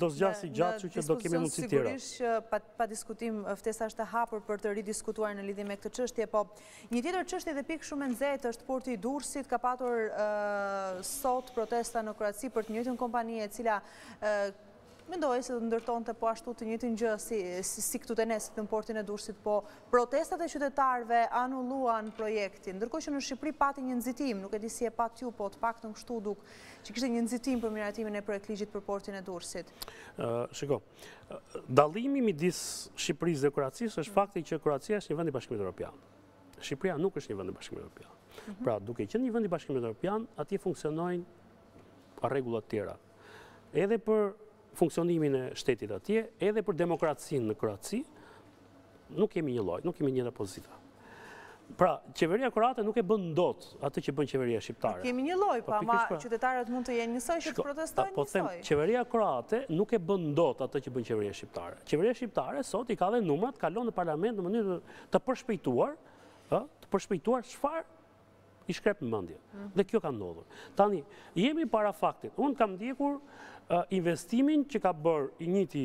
do zgjasi gjatë, që do kemi mundësi tjera. Sigurisht që pa diskutim ftesa është e hapur për të ridiskutuar në lidhje me këtë çështje, po një tjetër çështje dhe pikë shumë e nxehtë është porti i Durrësit, ka patur sot protesta në Kroaci për të njëjtën kompani e cila mendoj se do ndërtonte po ashtu të njëjtën gjë si këtu te ne, si në portin e Durrësit, po protestat e qytetarëve anulluan projektin, ndërkohë që në Shqipëri pati një nxitim, nuk e di si e pat ju, po të paktën kështu duk, që kishte një nxitim për miratimin e projektligjit për portin e Durrësit. Shiko, dallimi midis Shqipërisë dhe Kroacisë është fakti që Kroacia është një vend i Bashkimit Evropian. Shqipëria nuk është një vend i Bashkimit Evropian. Pra, duke qenë një vend i Bashkimit Evropian, atje funksionojnë rregullat tjera. Edhe për funksionimin e shtetit atje, edhe për demokracinë në Kroaci, nuk kemi një lloj, nuk kemi një pozita. Pra, qeveria kroate nuk e bën dot atë që bën qeveria shqiptare. Kemi një lloj, po ama qytetarët mund të jenë njësoj që të protestojnë njësoj. Po them, qeveria kroate nuk e bën dot atë që bën qeveria shqiptare. Qeveria shqiptare sot i ka dhe numrat, kalon në parlament në mënyrë të përshpejtuar çfarë i shkrep në mendje. Dhe kjo ka ndodhur. Tani, jemi para faktit. Unë kam ndjekur investimin që ka bërë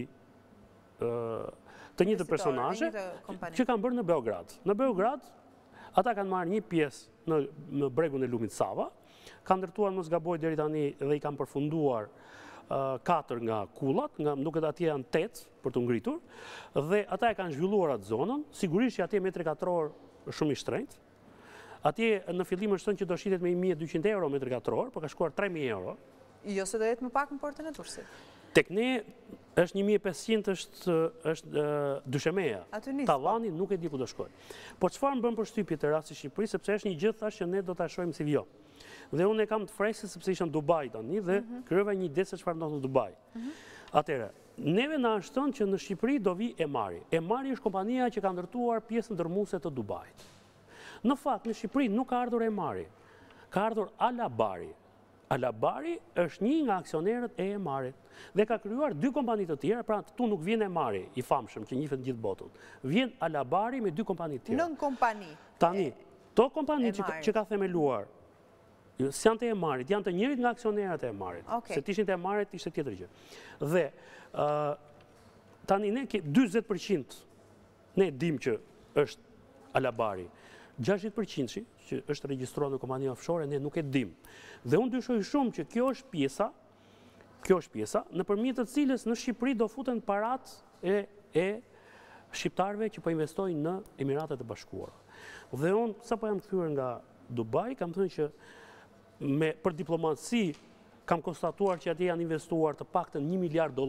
të njëjtë personazhe që kanë bërë në Beograd. Në Beograd, ata kanë marrë një pjesë në bregun e lumit Sava, kanë ndërtuar mos gaboj deri tani dhe i kanë përfunduar 4 nga kullat, nga duket atje janë 8 për të ngritur, dhe ata e kanë zhvilluar atë zonën, sigurisht që atje metri katror është shumë i shtrenjtë. Atje në fillim është thënë që do shitet me 1200 euro metri katror, por ka shkuar 3000 euro. Jo se do jetë më pak në portin e Durrësit. Tek ne është 1500 është dyshemeja. Tavani nuk e di ku do shkojë. Po çfarë më bën përshtypje te rasti i Shqipërisë, sepse është një gjë thashë që ne do ta shohim si vjo. Dhe unë e kam të freskët sepse isha në Dubai tani dhe krijova një ide se çfarë ndodh në Dubai. Atëherë, neve na është thënë që në Shqipëri do vi Emari. Emari është kompania që ka ndërtuar pjesën ndërmuese të Dubait. Në fakt, në Shqipëri nuk ka ardhur Emari. Ka ardhur Alabari. Alabari është një nga aksionerët e Emarit dhe ka krijuar 2 kompani të tjera, pra tu nuk vjen Emari i famshëm që njihet në gjithë botën. Vjen Alabari me 2 kompani të tjera. Nën kompani. Tani, to kompani që ka themeluar, si janë të Emarit, janë të njëjtit nga aksionerët e Emarit. Se të ishin të Emarit, ishte tjetër gjë. Dhe tani ne 40% ne dim që është Alabari. 60% që është regjistruar në kompani offshore, ne nuk e dim. Dhe unë dyshoj shumë që kjo është pjesa, nëpërmjet të cilës në Shqipëri do futen parat e shqiptarëve që po investojnë në Emiratet e Bashkuara. Dhe unë, sapo jam kthyer nga Dubai, kam thënë që për diplomaci kam konstatuar që atje janë investuar të paktën $1 miliard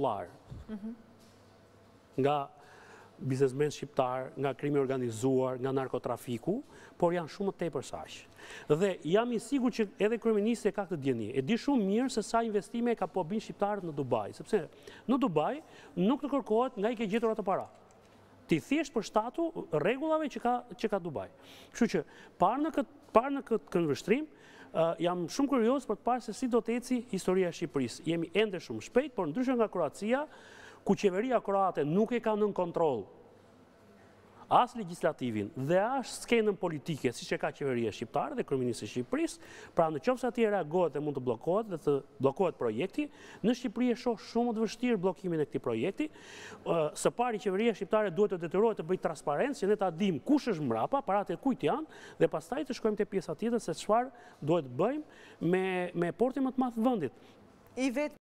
nga biznesmen shqiptar, nga krimi organizuar, nga narkotrafiku, por janë shumë të tepër saq. Dhe jam i sigurt që edhe kryeministri ka këtë dieni. E di shumë mirë se sa investime ka po bën shqiptarët në Dubai, sepse në Dubai nuk të kërkohet nga i ke gjetur ato para. Ti thjesht për shtatu rregullave që ka Dubai. Kështu që parë në këtë këndvështrim, jam shumë kurioz për të parë se si do të eci historia e Shqipërisë. Jemi ende shumë shpejt, por ndryshe nga Kroacia, ku qeveria kroate nuk e ka nën kontroll as legjislativin dhe as skenën politike siç e ka qeveria shqiptare dhe kryeministri i Shqipërisë, pra në qoftë se atje reagohet dhe mund të bllokohet dhe të bllokohet projekti, në Shqipëri e shoh shumë të vështirë bllokimin e këtij projekti. Së pari qeveria shqiptare duhet të detyrohet të bëjë transparencë, që ne ta dimë kush është mbrapa, paratë e kujt janë, dhe pastaj të shkojmë te pjesa tjetër se çfarë duhet bëjmë me portin më të madh të vendit.